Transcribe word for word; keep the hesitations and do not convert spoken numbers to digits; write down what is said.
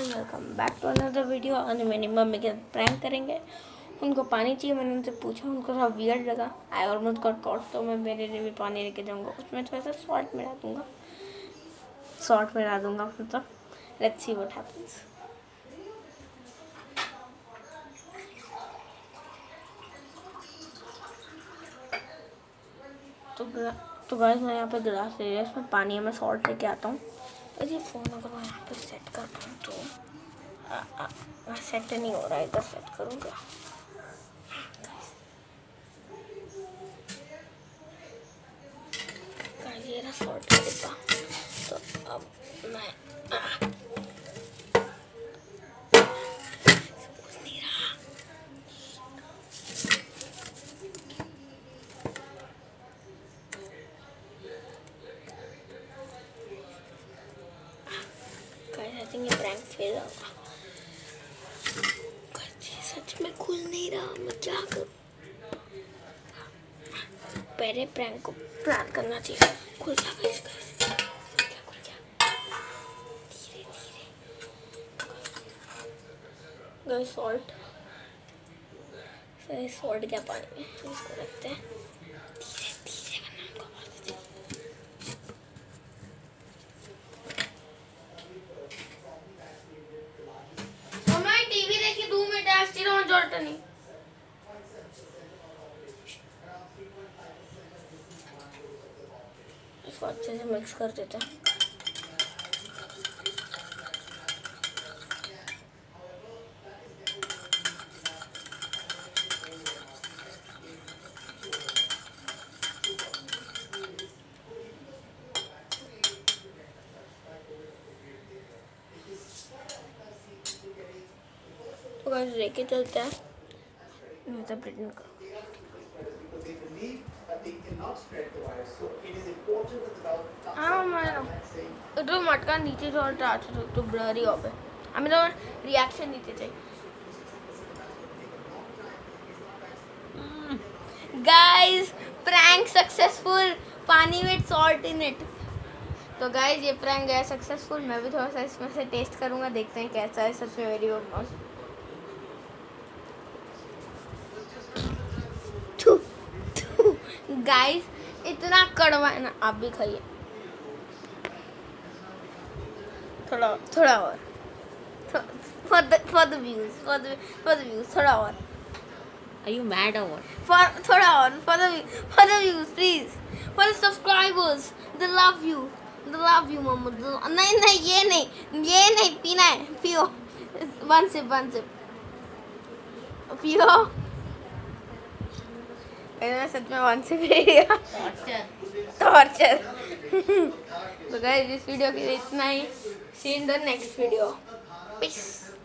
Welcome back to another video. और मेरी mummy के प्रैंक करेंगे। उनको पानी चाहिए, मैंने उनसे पूछा, उनको थोड़ा वियर्ड लगा। आई ऑलमोस्ट गॉट कॉट, तो मैं मेरे लिए भी पानी लेके जाऊँगा। उसमें थोड़ा सा सॉल्ट मिला दूँगा सॉल्ट मिला दूँगा मतलब लेट्स सी व्हाट हैपेंस। तो तो गाइस मैं यहाँ पे गिलास ले लिया, इसमें पानी है, मैं सॉल्ट लेके आता हूँ। तो ये फ़ोन अगर मैं यहाँ पे सेट करता हूँ तो आ, आ, आ, सेट नहीं हो रहा है, इधर सेट करूँगा। ये रहा सॉल्ट का डिब्बा। तो अब मैं आ, नहीं रहा। आई थिंक ये प्रैंक फेल होगा। सच में खुल नहीं रहा, मैं क्या करूं? पहले प्रैंक को प्लान करना चाहिए। खुल गया गाइस, क्या खुल गया? धीरे धीरे गाइस। सॉल्ट सही सॉल्ट गया पानी में, इसको रखते हैं धीरे धीरे वरना हमको आवाज चली। मैं टीवी देखी दो मिनट आस्ती रहो जरूरत नहीं। इसको अच्छे से मिक्स कर देते हैं। तो गाइस लेके चलते हैं। मैं तो प्रिटेंड करूँ। हाँ मैं तो मटका नीचे से और आते तो तो ब्लरी हो गए। हमें तो रिएक्शन नीचे चाहिए। गाइस प्रैंक सक्सेसफुल, पानी विद सॉल्ट इन इट। तो गाइस ये प्रैंक गया सक्सेसफुल। मैं भी थोड़ा सा इसमें से टेस्ट करूँगा, देखते हैं कैसा है। सच में मेरी वो गाइस इतना कड़वा है ना, आप भी खाइए। थोड़ा थोड़ा और for the for the views for the for the views थोड़ा और। Are you mad or what? For थोड़ा और for the for the views please, for the subscribers, they love you, they love you mama. नहीं नहीं ये नहीं ये नहीं पीना है, पियो। वन सिप वन सिप पियो। मैं सच में वन सिप ले लिया। टॉर्चर। तो गाइस इस वीडियो के लिए इतना ही। See in the next video. Piece.